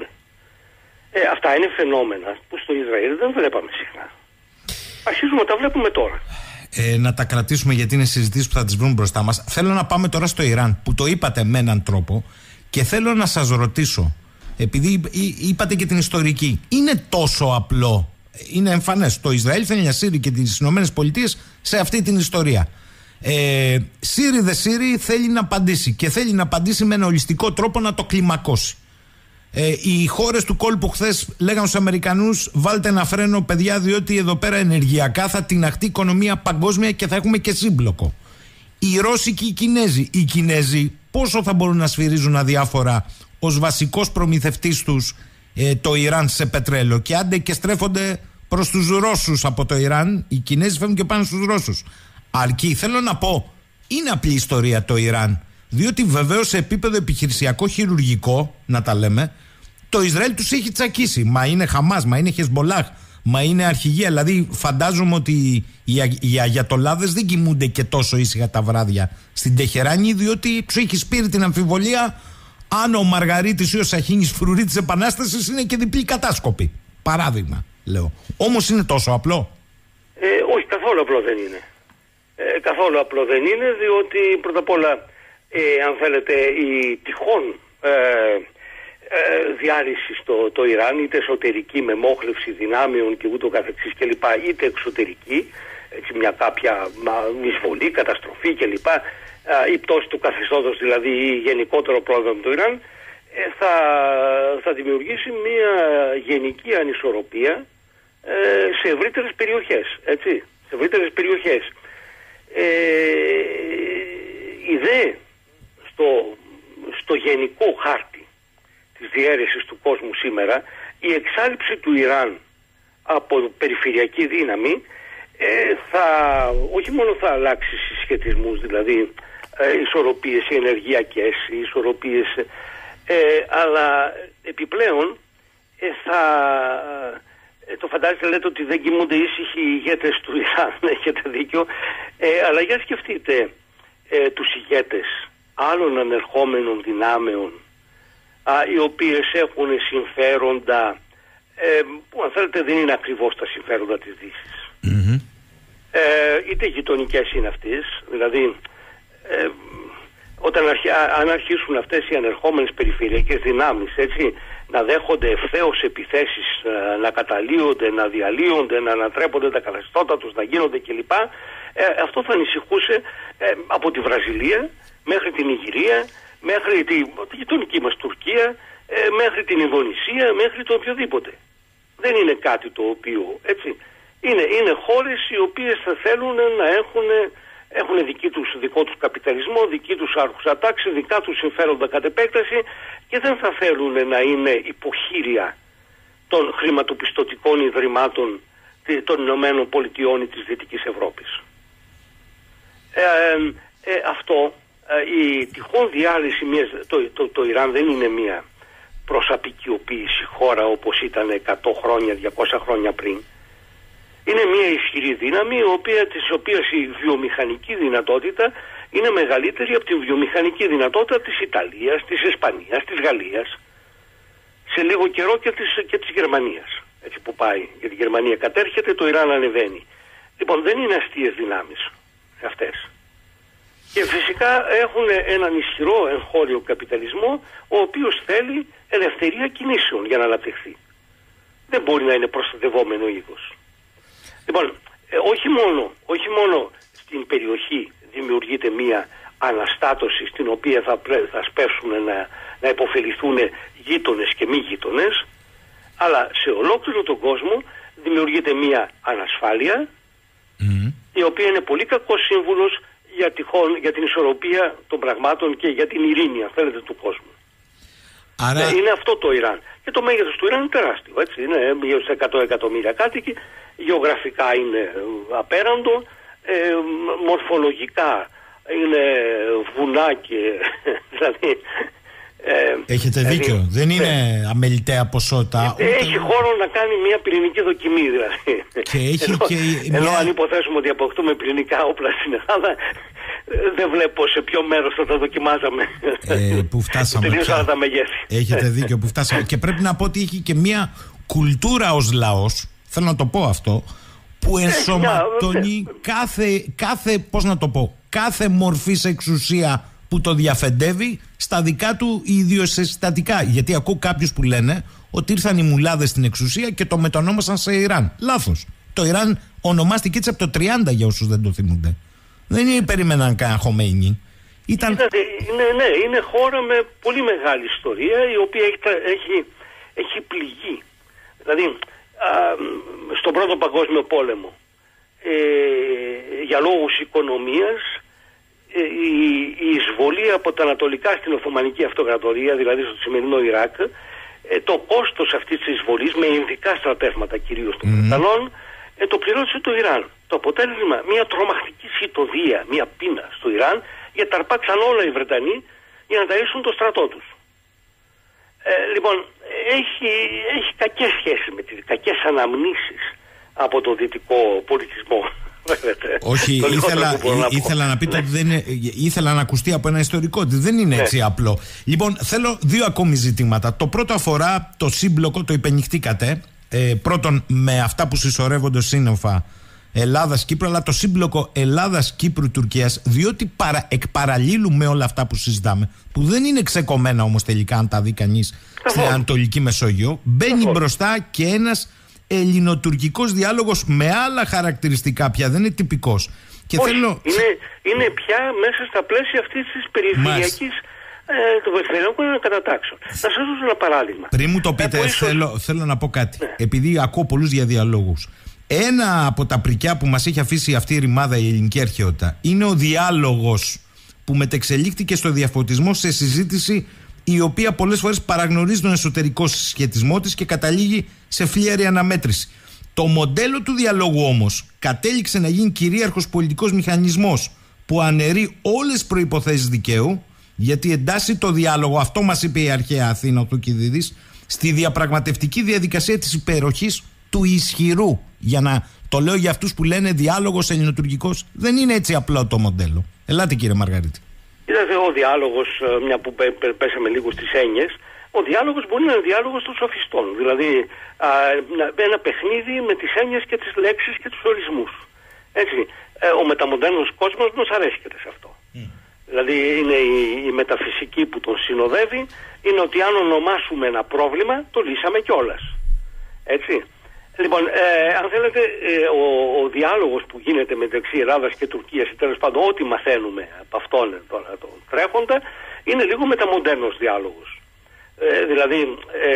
B: Ε, αυτά είναι φαινόμενα που στο Ισραήλ δεν βλέπαμε συχνά. Αρχίζουμε να τα βλέπουμε τώρα.
A: Ε, να τα κρατήσουμε γιατί είναι συζητήσεις που θα τις βρουν μπροστά μας. Θέλω να πάμε τώρα στο Ιράν, που το είπατε με έναν τρόπο, και θέλω να σας ρωτήσω, επειδή είπατε και την ιστορική, είναι τόσο απλό, είναι εμφανές, το Ισραήλ θέλει να σύρει και τις Ηνωμένες Πολιτείες σε αυτή την ιστορία. Ε, Σύρι δε Σύρι θέλει να απαντήσει, και θέλει να απαντήσει με ένα ολιστικό τρόπο, να το κλιμακώσει. Ε, οι χώρες του κόλπου χθες λέγανε στους Αμερικανούς, βάλτε ένα φρένο παιδιά, διότι εδώ πέρα ενεργειακά θα τιναχτεί η οικονομία παγκόσμια και θα έχουμε και σύμπλοκο. Οι Ρώσοι και οι Κινέζοι, οι Κινέζοι πόσο θα μπορούν να σφυρίζουν αδιάφορα ως βασικός προμηθευτής τους ε, το Ιράν σε πετρέλαιο, και άντε και στρέφονται προς τους Ρώσους από το Ιράν, οι Κινέζοι φεύγουν και πάνε στους Ρώσους. Αρκεί, θέλω να πω, είναι απλή ιστορία το Ιράν, διότι βεβαίως σε επίπεδο επιχειρησιακό χειρουργικό, να τα λέμε, το Ισραήλ τους έχει τσακίσει. Μα είναι Χαμάς, μα είναι Χεσμπολάχ, μα είναι αρχηγία. Δηλαδή φαντάζομαι ότι οι, α, οι αγιατολάδες δεν κοιμούνται και τόσο ήσυχα τα βράδια στην Τεχεράνη, διότι τους έχει σπείρει την αμφιβολία αν ο Μαργαρίτης ή ο Σαχίνης φρουρή της Επανάστασης είναι και διπλή κατάσκοπη. Παράδειγμα, λέω. Όμως είναι τόσο απλό?
B: Ε, όχι, καθόλου απλό δεν είναι. Ε, καθόλου απλό δεν είναι, διότι πρώτα απ' όλα, ε, αν θέλετε, η τυχόν ε, ε, διάλυση στο το Ιράν, είτε εσωτερική με μόχλευση δυνάμεων και ούτω καθεξής κλπ, είτε εξωτερική, έτσι, μια κάποια εισβολή, καταστροφή κλπ, η πτώση του καθεστώτος δηλαδή, ή γενικότερο πρόβλημα του Ιράν, ε, θα, θα δημιουργήσει μια γενική ανισορροπία ε, σε ευρύτερες περιοχές, έτσι, σε ευρύτερες περιοχές. Ε, η δε στο, στο γενικό χάρτη της διαίρεσης του κόσμου σήμερα, η εξάλειψη του Ιράν από περιφερειακή δύναμη ε, θα, όχι μόνο θα αλλάξει συσχετισμούς, δηλαδή ε, ισορροπίες ενεργειακές, ισορροπίες, ε, αλλά επιπλέον ε, θα... Το φαντάζεστε, λέτε ότι δεν κοιμούνται ήσυχοι οι ηγέτες του Ιράν, έχετε δίκιο, ε, αλλά για σκεφτείτε ε, τους ηγέτες άλλων ανερχόμενων δυνάμεων, α, οι οποίες έχουν συμφέροντα ε, που αν θέλετε δεν είναι ακριβώς τα συμφέροντα της Δύσης. Mm-hmm. Ε, είτε γειτονικές είναι αυτές, δηλαδή ε, όταν αρχι, αν αρχίσουν αυτές οι ανερχόμενες περιφερειακές δυνάμεις, έτσι, να δέχονται ευθέως επιθέσεις, να καταλύονται, να διαλύονται, να ανατρέπονται τα καθεστώτα τους, να γίνονται κλπ. Ε, αυτό θα ανησυχούσε ε, από τη Βραζιλία μέχρι την Ιγυρία, μέχρι τη, τη γειτονική μας Τουρκία, ε, μέχρι την Ινδονησία, μέχρι το οποιοδήποτε. Δεν είναι κάτι το οποίο, έτσι, είναι, είναι χώρες οι οποίες θα θέλουν να έχουν, έχουν δική τους, δικό τους καπιταλισμό, δική τους άρχουσα τάξη, δικά τους συμφέροντα κατ' επέκταση, και δεν θα θέλουν να είναι υποχείρια των χρηματοπιστωτικών ιδρυμάτων των Ηνωμένων Πολιτειών ή της Δυτικής Ευρώπης. Ε, ε, αυτό, ε, η τυχόν διάλυση μιας, το, το, το Ιράν δεν είναι μια προσαπικιοποίηση χώρα όπως ήταν εκατό χρόνια, διακόσια χρόνια πριν. Είναι μια ισχυρή δύναμη, η οποία, της οποίας η βιομηχανική δυνατότητα είναι μεγαλύτερη από τη βιομηχανική δυνατότητα της Ιταλίας, της Ισπανίας, της Γαλλίας, σε λίγο καιρό και της, και της Γερμανίας. Έτσι που πάει. Γιατί η Γερμανία κατέρχεται, το Ιράν ανεβαίνει. Λοιπόν, δεν είναι αστείες δυνάμεις αυτές. Και φυσικά έχουν έναν ισχυρό εγχώριο καπιταλισμό, ο οποίος θέλει ελευθερία κινήσεων για να αναπτυχθεί. Δεν μπορεί να είναι προστατευόμενο είδος. Λοιπόν, ε, όχι μόνο, όχι μόνο στην περιοχή δημιουργείται μία αναστάτωση στην οποία θα, θα σπέσουν να, να υποφεληθούν γείτονες και μη γείτονες, αλλά σε ολόκληρο τον κόσμο δημιουργείται μία ανασφάλεια, mm. η οποία είναι πολύ κακός σύμβουλος για, τυχόν, για την ισορροπία των πραγμάτων και για την ειρήνη, αν θέλετε, του κόσμου. Άρα... Ε, είναι αυτό το Ιράν. Και το μέγεθος του Ιράν είναι τεράστιο. Έτσι. Είναι γύρω σε εκατό εκατομμύρια κάτοικοι, γεωγραφικά είναι απέραντο, ε, μορφολογικά είναι βουνά και δηλαδή... Ε,
A: Έχετε
B: δηλαδή,
A: δίκιο. Ε, δεν είναι ε, αμεληταία ποσότητα.
B: Ε, ούτε... Έχει χώρο να κάνει μια πυρηνική δοκιμή δηλαδή.
A: Και έχει
B: ενώ,
A: και
B: ενώ
A: μια...
B: αν υποθέσουμε ότι αποκτούμε πυρηνικά όπλα στην Ελλάδα, δεν βλέπω σε ποιο μέρος θα τα δοκιμάζαμε.
A: Ε, που φτάσαμε πια.
B: Τα μεγέθη.
A: Έχετε δίκιο που φτάσαμε. Και πρέπει να πω ότι έχει και μια κουλτούρα ως λαός, θέλω να το πω αυτό, που ενσωματώνει κάθε, κάθε, πώς να το πω, κάθε μορφής εξουσία που το διαφεντεύει στα δικά του ιδιοσυστατικά. Γιατί ακούω κάποιους που λένε ότι ήρθαν οι μουλάδες στην εξουσία και το μετονόμασαν σε Ιράν. Λάθος. Το Ιράν ονομάστηκε έτσι από το τριάντα, για όσους δεν το θυμούνται. Δεν είναι περίμεναν κανένα Χομέινι. Ήταν...
B: Είναι, ναι, είναι χώρα με πολύ μεγάλη ιστορία, η οποία έχει, έχει, έχει πληγεί. Δηλαδή, α, στον Πρώτο Παγκόσμιο Πόλεμο, ε, για λόγους οικονομίας, ε, η, η εισβολή από τα ανατολικά στην Οθωμανική Αυτοκρατορία, δηλαδή στο σημερινό Ιράκ, ε, το κόστος αυτής της εισβολής, με ειδικά στρατεύματα κυρίως των Βρετανών, mm. ε, το πληρώτησε το Ιράν. Το αποτέλεσμα, μια τρομακτική σιτωδία, μια πείνα στο Ιράν, γιατί τα αρπάξαν όλα οι Βρετανοί για να ταΐσουν το στρατό τους. Ε, λοιπόν, έχει, έχει κακές σχέσεις με τις κακές αναμνήσεις από το δυτικό πολιτισμό.
A: Όχι, ήθελα, να ήθελα να πείτε ναι. ότι δεν είναι, ήθελα να ακουστεί από ένα ιστορικό ότι δεν είναι ναι. έτσι απλό. Λοιπόν, θέλω δύο ακόμη ζητήματα. Το πρώτο αφορά το σύμπλοκο, το υπενηχτήκατε. Ε, πρώτον, με αυτά που συσσωρεύονται σύννεφα Ελλάδας-Κύπρου, αλλά το σύμπλοκο Ελλάδας-Κύπρου-Τουρκίας, διότι παρα, εκ παραλλήλου με όλα αυτά που συζητάμε, που δεν είναι ξεκομμένα όμως τελικά, αν τα δει κανείς στην Ανατολική Μεσόγειο, μπαίνει Καθώς. μπροστά και ένας ελληνοτουρκικός διάλογος με άλλα χαρακτηριστικά πια, δεν είναι τυπικός. Και
B: Όχι,
A: θέλω...
B: είναι, είναι πια μέσα στα πλαίσια αυτής της περιφερειακής ε, των περιφερειακών κατατάξεων. Να σας δώσω ένα παράδειγμα.
A: Πριν μου το πείτε, ε, θέλω, ίσως... θέλω να πω κάτι. Ναι. Επειδή ακούω πολλούς διαδιαλόγους. Ένα από τα πρικιά που μας έχει αφήσει αυτή η ρημάδα η ελληνική αρχαιότητα είναι ο διάλογος που μετεξελίχθηκε στο διαφωτισμό σε συζήτηση η οποία πολλές φορές παραγνωρίζει τον εσωτερικό συσχετισμό της και καταλήγει σε φλίαρη αναμέτρηση. Το μοντέλο του διαλόγου όμως κατέληξε να γίνει κυρίαρχος πολιτικός μηχανισμός που αναιρεί όλες τις προϋποθέσεις δικαίου, γιατί εντάσσει το διάλογο, αυτό μας είπε η αρχαία Αθήνα ο Θουκυδίδης, στη διαπραγματευτική διαδικασία της υπεροχής του ισχυρού. Για να το λέω για αυτούς που λένε διάλογος ελληνοτουρκικός, δεν είναι έτσι απλό το μοντέλο. Ελάτε κύριε Μαργαρίτη.
B: Είδατε ο διάλογος, μια που πέσαμε λίγο στις έννοιες, ο διάλογος μπορεί να είναι διάλογος των σοφιστών. Δηλαδή α, ένα παιχνίδι με τις έννοιες και τις λέξεις και τους ορισμούς. Έτσι, ο μεταμοντέρνος κόσμος μας αρέσκεται σε αυτό. Mm. Δηλαδή είναι η, η μεταφυσική που τον συνοδεύει, είναι ότι αν ονομάσουμε ένα πρόβλημα, το λύσαμε κιόλας. Έτσι. Λοιπόν, ε, αν θέλετε, ε, ο, ο διάλογος που γίνεται μεταξύ Ελλάδας και Τουρκίας, ή τέλος πάντων ό,τι μαθαίνουμε από αυτόν τώρα τον τρέχοντα, είναι λίγο μεταμοντέρνος διάλογος. Ε, δηλαδή, ε,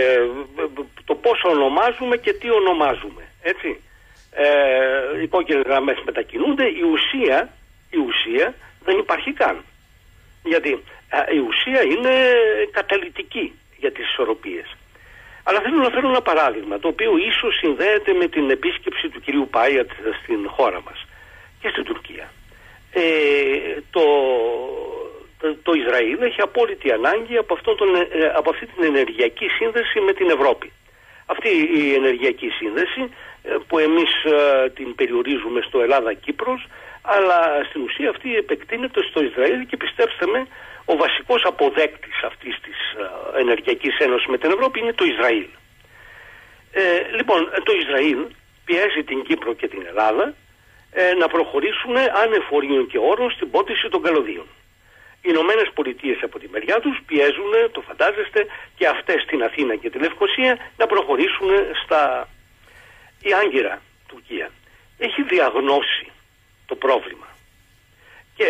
B: το πώς ονομάζουμε και τι ονομάζουμε. Έτσι. Ε, οι κόκκινες γραμμές μετακινούνται, η ουσία, η ουσία δεν υπάρχει καν. Γιατί ε, η ουσία είναι καταλυτική για τις ισορροπίες. Αλλά θέλω να φέρω ένα παράδειγμα, το οποίο ίσως συνδέεται με την επίσκεψη του κυρίου Πάιατ στην χώρα μας και στην Τουρκία. Ε, το, το, το Ισραήλ έχει απόλυτη ανάγκη από, αυτόν τον, από αυτή την ενεργειακή σύνδεση με την Ευρώπη. Αυτή η ενεργειακή σύνδεση που εμείς την περιορίζουμε στο Ελλάδα-Κύπρος, αλλά στην ουσία αυτή επεκτείνεται στο Ισραήλ και πιστέψτε με, ο βασικός αποδέκτης αυτής της ενεργειακής ένωσης με την Ευρώπη είναι το Ισραήλ. Ε, λοιπόν, το Ισραήλ πιέζει την Κύπρο και την Ελλάδα ε, να προχωρήσουν ανεφορίων και όρων στην πώληση των καλωδίων. Οι Ηνωμένες Πολιτείες από τη μεριά τους πιέζουν, το φαντάζεστε, και αυτές στην Αθήνα και τη Λευκοσία να προχωρήσουν στα... Η Άγκυρα, Τουρκία, έχει διαγνώσει το πρόβλημα. Και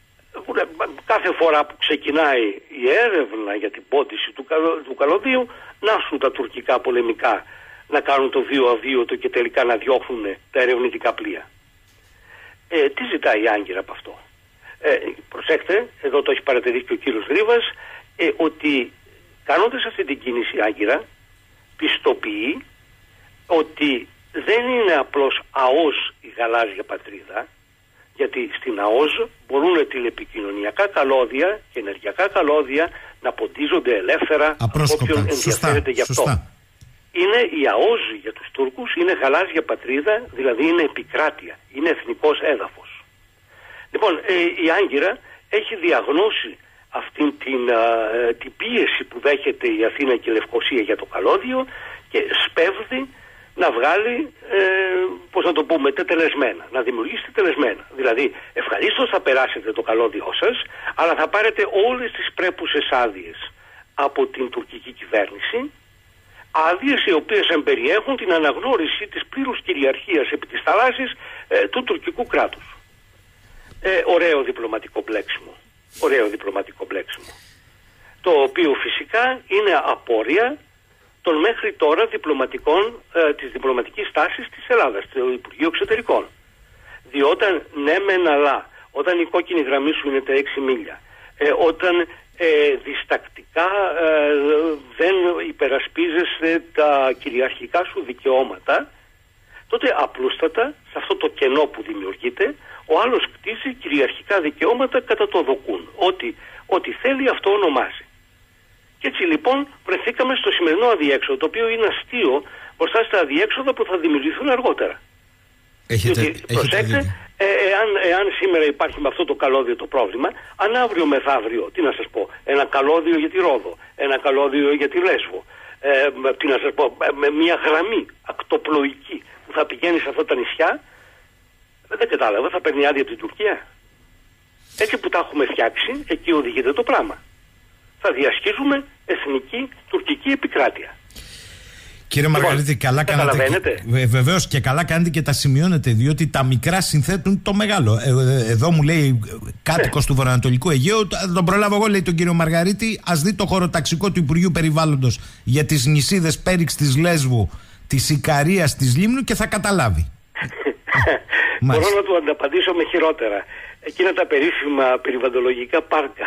B: κάθε φορά που ξεκινάει η έρευνα για την πώληση του, του καλωδίου, να σου τα τουρκικά πολεμικά να κάνουν το βίο αβίωτο και τελικά να διώχνουν τα ερευνητικά πλοία. Ε, τι ζητάει η Άγκυρα από αυτό? Ε, προσέξτε, εδώ το έχει παρατηρήσει και ο κύριος Ρίβας, ε, ότι κάνοντας αυτή την κίνηση η Άγκυρα πιστοποιεί ότι δεν είναι απλώς ΑΟΣ η γαλάζια πατρίδα, γιατί στην ΑΟΣ μπορούν τηλεπικοινωνιακά καλώδια και ενεργειακά καλώδια να ποντίζονται ελεύθερα από όποιον ενδιαφέρεται γι' αυτό. Σωστά. Είναι η ΑΟΣ για τους Τούρκους, είναι γαλάζια πατρίδα, δηλαδή είναι επικράτεια, είναι εθνικός έδαφος. Λοιπόν, ε, η Άγκυρα έχει διαγνώσει αυτήν την, α, την πίεση που δέχεται η Αθήνα και η Λευκοσία για το καλώδιο και σπέβδει να βγάλει, ε, πώς να το πούμε, τετελεσμένα, να δημιουργήσει τετελεσμένα. Δηλαδή, ευχαρίστως θα περάσετε το καλώδιό σας, αλλά θα πάρετε όλες τις πρέπουσες άδειες από την τουρκική κυβέρνηση, άδειες οι οποίες εμπεριέχουν την αναγνώριση της πλήρους κυριαρχίας επί της θαλάσσης ε, του τουρκικού κράτους. Ε, ωραίο διπλωματικό μπλέξιμο. Ωραίο διπλωματικό μπλέξιμο. Το οποίο φυσικά είναι απόρρια των μέχρι τώρα διπλωματικών, ε, της διπλωματικής τάσης της Ελλάδας, του Υπουργείου Εξωτερικών. Διότι ναι μεν αλλά, όταν η κόκκινη γραμμή σου είναι τα έξι μίλια, ε, όταν ε, διστακτικά ε, δεν υπερασπίζεσαι τα κυριαρχικά σου δικαιώματα, τότε απλούστατα σε αυτό το κενό που δημιουργείται, ο άλλος κτίζει κυριαρχικά δικαιώματα κατά το δοκούν. Ό,τι, ό,τι θέλει αυτό ονομάζει. Και έτσι λοιπόν βρεθήκαμε στο σημερινό αδιέξοδο, το οποίο είναι αστείο μπροστά στα αδιέξοδα που θα δημιουργηθούν αργότερα.
C: Έχετε,
B: Διότι, προσέξτε, ε, εάν, εάν σήμερα υπάρχει με αυτό το καλώδιο το πρόβλημα, αν αύριο μεθαύριο, τι να σας πω, ένα καλώδιο για τη Ρόδο, ένα καλώδιο για τη Λέσβο, ε, τι να σας πω, με μια γραμμή ακτοπλοϊκή που θα πηγαίνει σε αυτά τα νησιά, δεν κατάλαβα, θα παίρνει άδεια από την Τουρκία. Έτσι που τα έχουμε φτιάξει, εκεί οδηγείται το πράγμα. Θα διασχίζουμε εθνική τουρκική επικράτεια.
C: Κύριε Μαργαρίτη, καλά κάνετε. Βεβαίως και καλά κάνετε και τα σημειώνετε, διότι τα μικρά συνθέτουν το μεγάλο. Ε, εδώ μου λέει κάτοικος ναι. του Βορειοανατολικού Αιγαίου, τον προλάβω εγώ, λέει τον κύριο Μαργαρίτη, ας δει το χωροταξικό του Υπουργείου Περιβάλλοντος για τις νησίδες Πέριξ της Λέσβου, της Ικαρίας, της Λίμνου και θα καταλάβει.
B: Μπορώ να του ανταπαντήσω με χειρότερα. Εκείνα τα περίφημα περιβαλλοντολογικά πάρκα.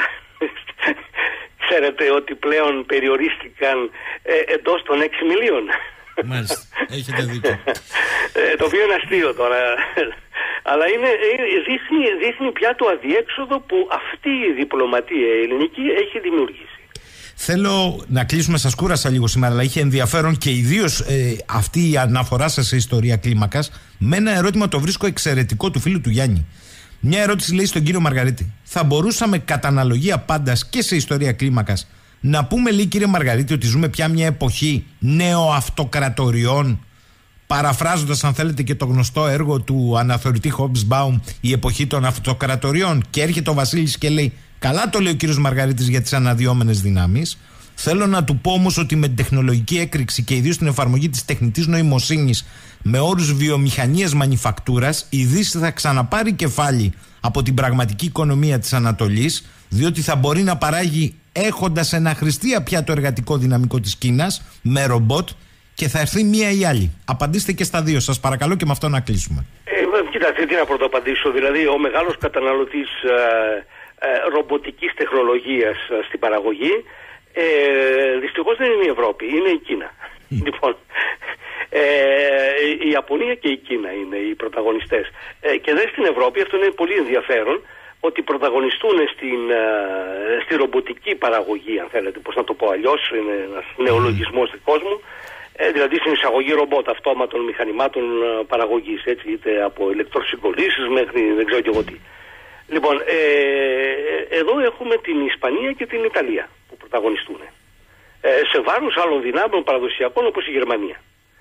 B: Ξέρετε ότι πλέον περιορίστηκαν ε, εντός των έξι μιλίων.
C: Μάλιστα, έχετε δίκιο.
B: ε, το οποίο είναι αστείο τώρα. Αλλά είναι, δείχνει, δείχνει πια το αδιέξοδο που αυτή η διπλωματία ελληνική έχει δημιουργήσει.
C: Θέλω να κλείσουμε, σας κούρασα λίγο σήμερα, αλλά είχε ενδιαφέρον και ιδίως ε, αυτή η αναφορά σας σε ιστορία κλίμακας με ένα ερώτημα το βρίσκω εξαιρετικό του φίλου του Γιάννη. Μια ερώτηση λέει στον κύριο Μαργαρίτη. Θα μπορούσαμε κατά αναλογία πάντας και σε ιστορία κλίμακας να πούμε, λέει κύριε Μαργαρίτη, ότι ζούμε πια μια εποχή νεοαυτοκρατοριών, παραφράζοντας αν θέλετε και το γνωστό έργο του αναθεωρητή Hobsbawm, η εποχή των αυτοκρατοριών, και έρχεται ο Βασίλης και λέει καλά το λέει ο κύριος Μαργαρίτης για τις αναδυόμενες δυνάμεις. Θέλω να του πω όμως ότι με την τεχνολογική έκρηξη και ιδίως την εφαρμογή της τεχνητής νοημοσύνης με όρους βιομηχανίας μανιφακτούρας, η Δύση θα ξαναπάρει κεφάλι από την πραγματική οικονομία της Ανατολής, διότι θα μπορεί να παράγει έχοντας ένα χρηστία πια το εργατικό δυναμικό της Κίνας με ρομπότ και θα έρθει μία ή άλλη. Απαντήστε και στα δύο, σας παρακαλώ, και με αυτό να κλείσουμε.
B: Ε, κοιτάξτε, τι να πρωτοαπαντήσω. Δηλαδή, ο μεγάλος καταναλωτής ε, ε, ρομποτικής τεχνολογίας ε, στην παραγωγή Ε, δυστυχώς δεν είναι η Ευρώπη, είναι η Κίνα. Mm. Λοιπόν, ε, η Ιαπωνία και η Κίνα είναι οι πρωταγωνιστές. Ε, και δεν στην Ευρώπη, αυτό είναι πολύ ενδιαφέρον, ότι πρωταγωνιστούν στην, στη ρομποτική παραγωγή, αν θέλετε, πώς να το πω αλλιώς, είναι ένας νεολογισμός δικός μου, ε, δηλαδή στην εισαγωγή ρομπότ αυτόματων μηχανημάτων παραγωγής, έτσι, είτε από ηλεκτροσυγκολήσεις μέχρι δεν ξέρω και εγώ τι. Λοιπόν, ε, εδώ έχουμε την Ισπανία και την Ιταλία που πρωταγωνιστούν. Ε, σε βάρος άλλων δυνάμεων παραδοσιακών όπως η Γερμανία.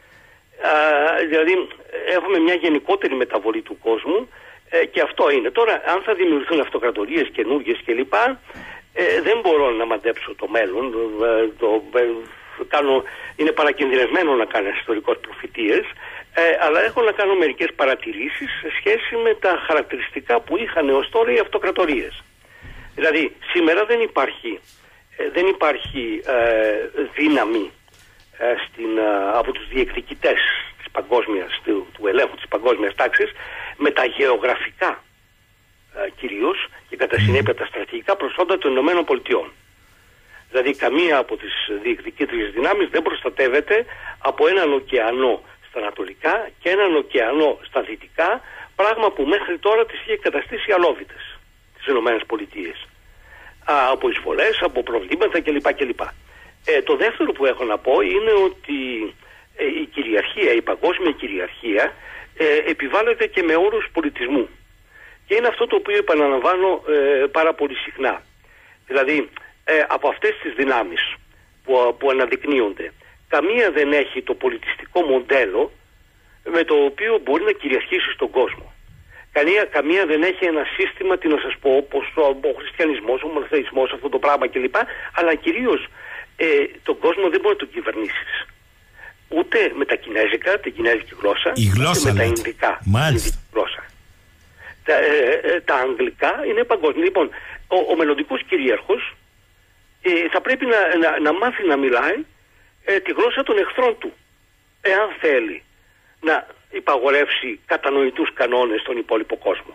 B: Α, δηλαδή έχουμε μια γενικότερη μεταβολή του κόσμου ε, και αυτό είναι. Τώρα αν θα δημιουργηθούν αυτοκρατορίες καινούργιες κλπ, ε, δεν μπορώ να μαντέψω το μέλλον. Ε, το, ε, κάνω, είναι παρακινδυνευμένο να κάνω ιστορικές προφητείες, ε, αλλά έχω να κάνω μερικές παρατηρήσεις σε σχέση με τα χαρακτηριστικά που είχαν ως τώρα οι αυτοκρατορίες. Δηλαδή σήμερα δεν υπάρχει δεν υπάρχει ε, δύναμη ε, στην, ε, από τους διεκδικητές της παγκόσμιας, του, του ελέγχου της παγκόσμιας τάξης με τα γεωγραφικά ε, κυρίως και κατά συνέπεια τα στρατηγικά προσόντα των Ηνωμένων Πολιτειών. Δηλαδή καμία από τις διεκδικήτριες δυνάμεις δεν προστατεύεται από έναν ωκεανό στα ανατολικά και έναν ωκεανό στα δυτικά, πράγμα που μέχρι τώρα τις είχε καταστήσει αλόβητες τις Ηνωμένες Πολιτείες. Από εισβολές, από προβλήματα κλπ. κλπ. Ε, το δεύτερο που έχω να πω είναι ότι ε, η κυριαρχία, η παγκόσμια κυριαρχία ε, επιβάλλεται και με όρους πολιτισμού. Και είναι αυτό το οποίο επαναλαμβάνω ε, πάρα πολύ συχνά. Δηλαδή ε, από αυτές τις δυνάμεις που, που αναδεικνύονται, καμία δεν έχει το πολιτιστικό μοντέλο με το οποίο μπορεί να κυριαρχήσει στον κόσμο. Καμία, καμία δεν έχει ένα σύστημα, τι να σας πω, όπως ο, ο χριστιανισμός, ο μονοθεϊσμός, αυτό το πράγμα κλπ. Αλλά κυρίως ε, τον κόσμο δεν μπορεί να τον κυβερνήσεις. Ούτε με τα κινέζικα, την κινέζικη γλώσσα,
C: η γλώσσα
B: ούτε με
C: λέτε.
B: τα ινδικά.
C: Μάλιστα.
B: Γλώσσα. Τα, ε, ε, τα αγγλικά είναι παγκόσμια. Λοιπόν, ο, ο μελλοντικός κυρίαρχος ε, θα πρέπει να, να, να μάθει να μιλάει ε, τη γλώσσα των εχθρών του. Εάν θέλει να υπαγορεύσει κατανοητούς κανόνες στον υπόλοιπο κόσμο.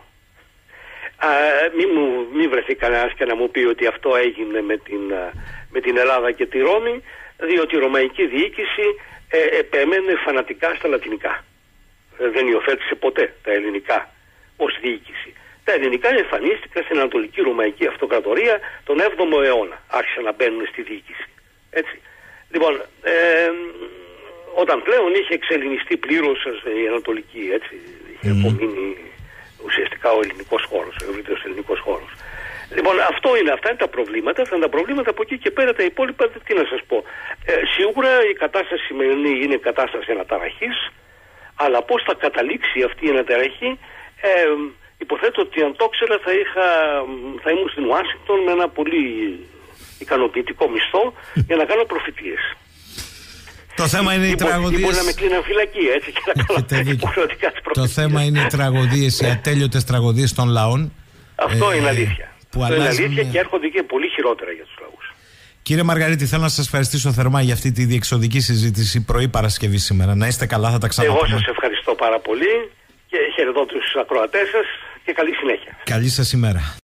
B: Α, μη, μου, μη βρεθεί κανένας και να μου πει ότι αυτό έγινε με την, με την Ελλάδα και τη Ρώμη, διότι η ρωμαϊκή διοίκηση ε, επέμενε φανατικά στα λατινικά. Ε, δεν υιοθέτησε ποτέ τα ελληνικά ως διοίκηση. Τα ελληνικά εμφανίστηκαν στην Ανατολική Ρωμαϊκή Αυτοκρατορία τον έβδομο αιώνα. Άρχισαν να μπαίνουν στη διοίκηση. Έτσι. Λοιπόν, ε, όταν πλέον είχε εξελληνιστεί πλήρως η Ανατολική, έτσι, είχε mm. απομείνει ουσιαστικά ο ελληνικός χώρος, ο ευρύτερος ελληνικός χώρος. Λοιπόν, αυτό είναι, αυτά είναι τα προβλήματα, αυτά είναι τα προβλήματα από εκεί και πέρα τα υπόλοιπα, τι να σας πω. Ε, σίγουρα η κατάσταση σημερινή είναι κατάσταση αναταραχής, αλλά πώς θα καταλήξει αυτή η αναταραχή, ε, υποθέτω ότι αν το ήξερα θα, είχα, θα ήμουν στην Ουάσιγκτον με ένα πολύ ικανοποιητικό μισθό για να κάνω προφητείες.
C: Το θέμα είναι οι τραγωδίες.
B: Μπορεί να με κλείναν φυλακή, έτσι, και να κάνω υποχρεωτικά τις
C: Το θέμα είναι οι τραγωδίες, οι ατέλειωτες τραγωδίες των λαών.
B: Αυτό ε, είναι αλήθεια.
C: Που
B: Αυτό είναι
C: αλλάζουν...
B: αλήθεια και έρχονται και πολύ χειρότερα για τους λαούς.
C: Κύριε Μαργαρίτη, θέλω να σας ευχαριστήσω θερμά για αυτή τη διεξοδική συζήτηση πρωί Παρασκευή σήμερα. Να είστε καλά, θα τα ξαναπούμε.
B: Εγώ σας ευχαριστώ πάρα πολύ και χαιρετώ τους ακροατές σας και καλή συνέχεια.
C: Καλή σας ημέρα.